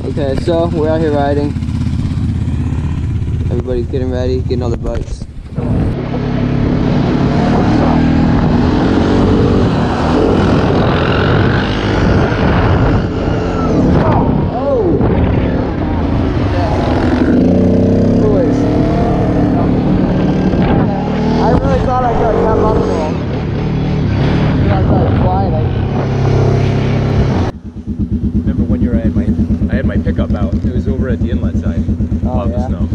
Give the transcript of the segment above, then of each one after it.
Okay, so we're out here riding. Everybody's getting ready, getting all their bikes. I had my pickup out. It was over at the inlet side of the snow.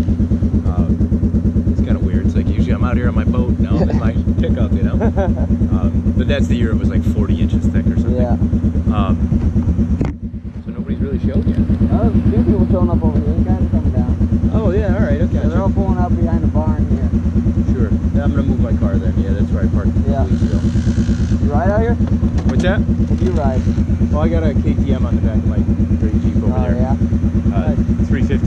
It's kind of weird. It's like usually I'm out here on my boat, now I'm in my pickup, you know. But that's the year it was like 40 inches thick or something. Yeah. So nobody's really showed yet. Oh, two people showing up over here. The guys are coming down. Oh yeah, all right, okay. Yeah, they're all pulling up behind the barn here. Sure. Yeah, I'm gonna move my car then. Yeah, that's where I parked. Yeah. You ride out here? What's that? What do you ride? Oh, I got a KTM on the back of my great Jeep over there. Yeah? 350.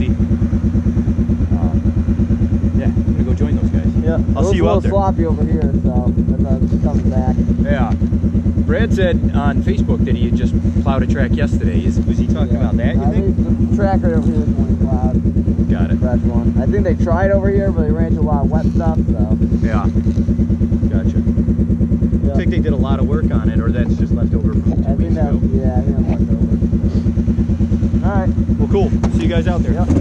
Yeah, I'm gonna go join those guys. Yeah. I'll see you out there. It's a little sloppy over here, so that's why I'm coming back. Yeah. Brad said on Facebook that he had just plowed a track yesterday. Was he talking about that, you think? The track right over here is one plowed. Got it. Fresh one. I think they tried over here, but they ran into a lot of wet stuff, so. Yeah. Gotcha. Yeah. I think they did a lot of work on it, or that's just left over from 2 weeks ago. Yeah, I think that's left over. Alright. Well, cool. See you guys out there. Yep.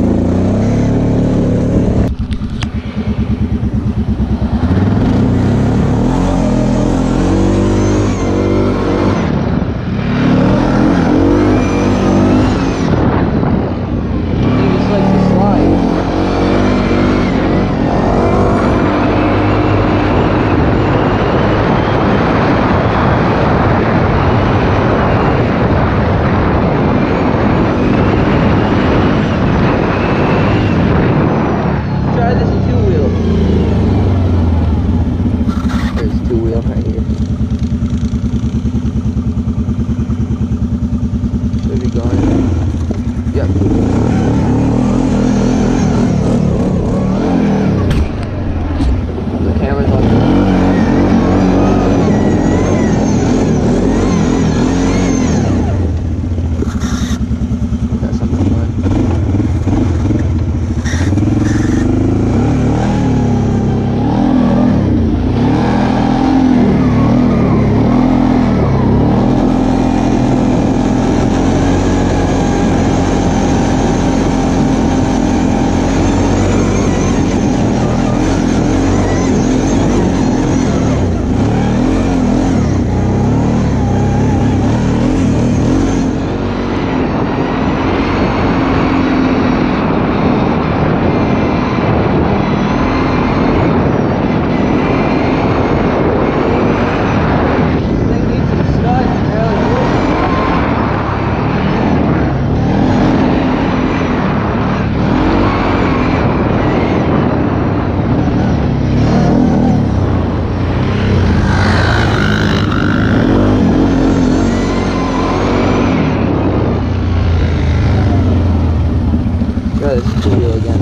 It's two wheel again.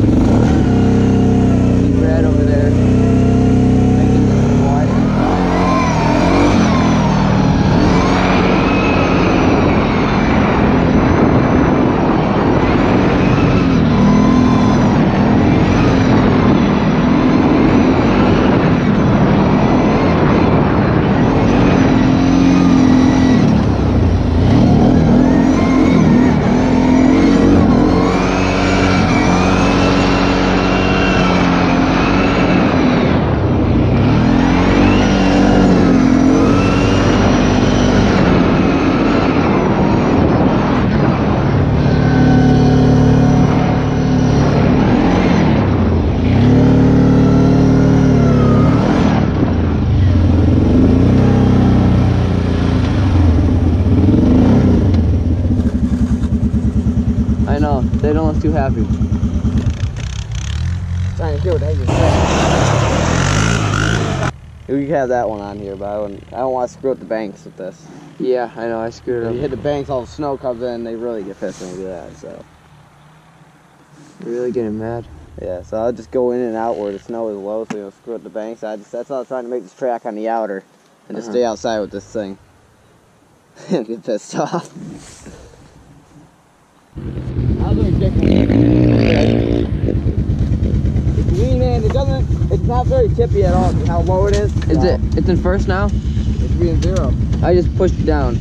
Brad over there making this wide. I know, they don't look too happy. Trying to see what they can say. We could have that one on here, but I don't want to screw up the banks with this. Yeah, I know, I screwed it up. If you hit the banks, all the snow comes in, they really get pissed when you do that, so. You're really getting mad? Yeah, so I'll just go in and out where the snow is low, so you don't screw up the banks. That's all I'm trying to make this track on the outer, and just stay outside with this thing. And get pissed off. really tippy at all. How low it is. It's in first now? It's being 0. I just pushed it down.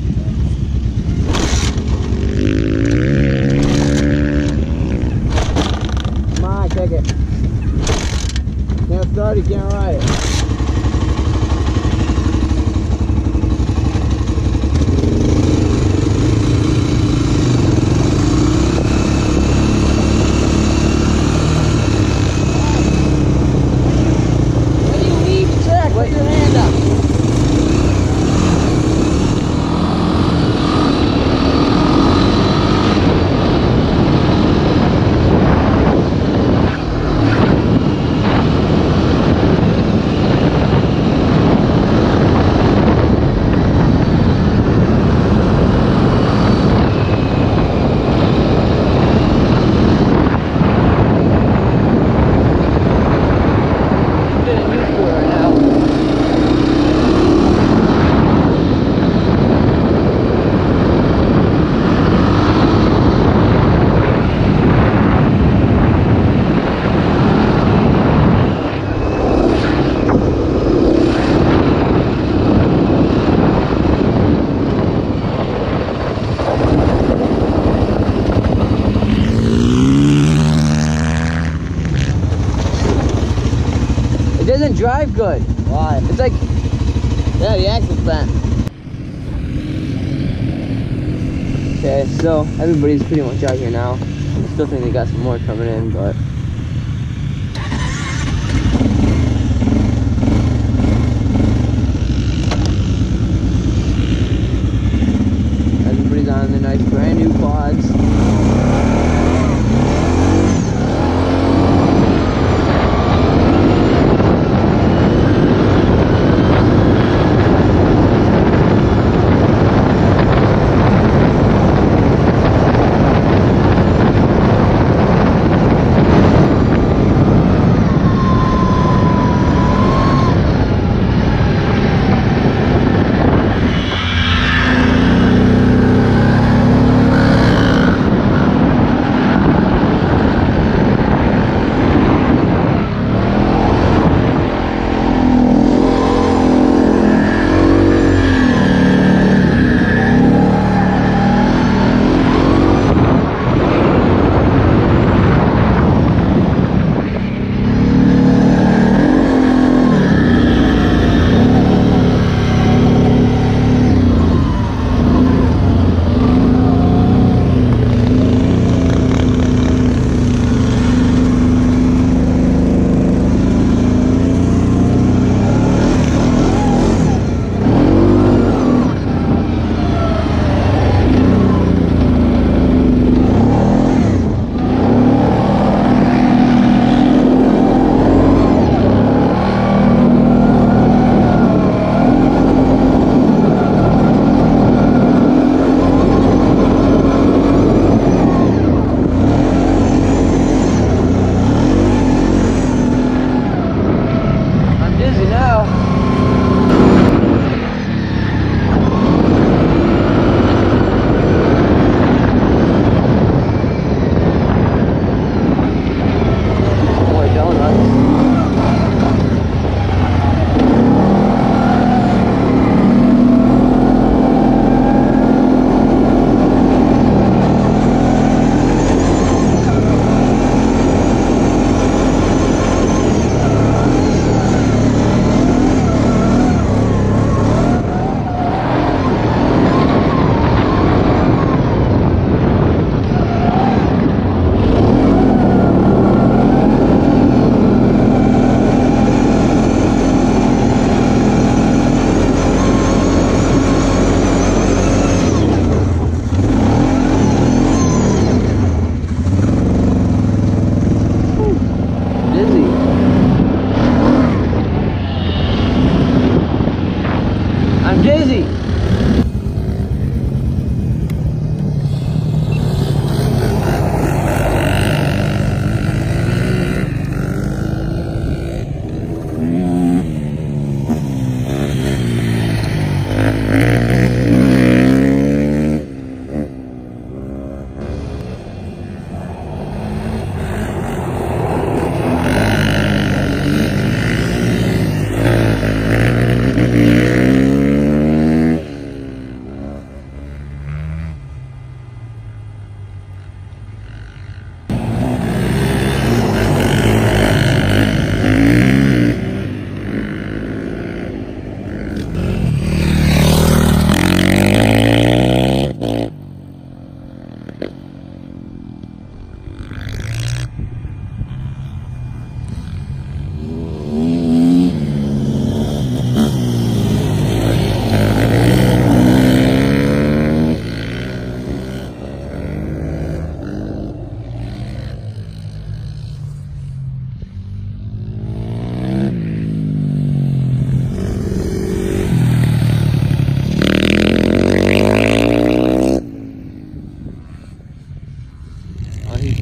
Come on, kick it. Can't start it, can't ride it. It doesn't drive good. Why? It's like, yeah, the axle's bent. Okay, so everybody's pretty much out here now. I still think they got some more coming in, but everybody's on the nice brand new quads.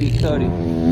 see Cody.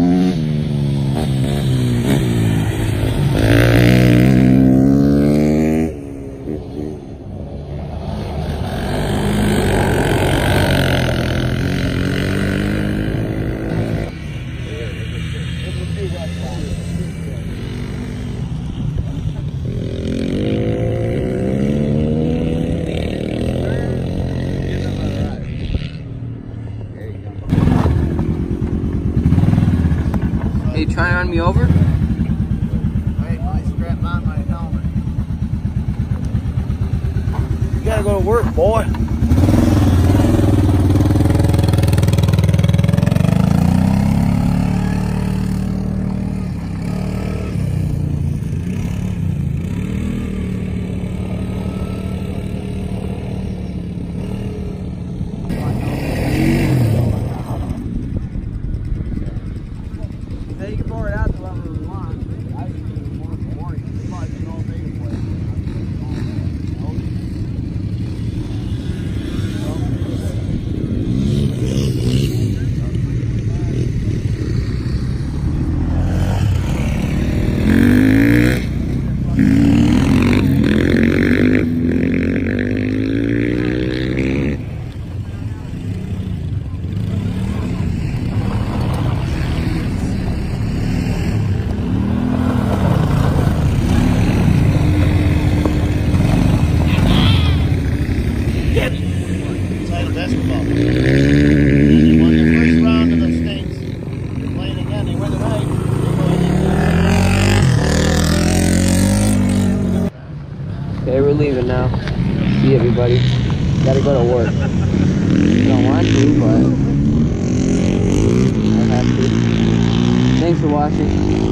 Hey, trying to run me over? Wait, I strap on my helmet. You gotta go to work, boy. Hey, you can bore it out to level we want. I can do it more in the morning. It's probably been all day for basketball. And they won the first round of the states. They're playing again. They win tonight. Okay, we're leaving now. See everybody. Gotta go to work. I don't want to, but I have to. Thanks for watching.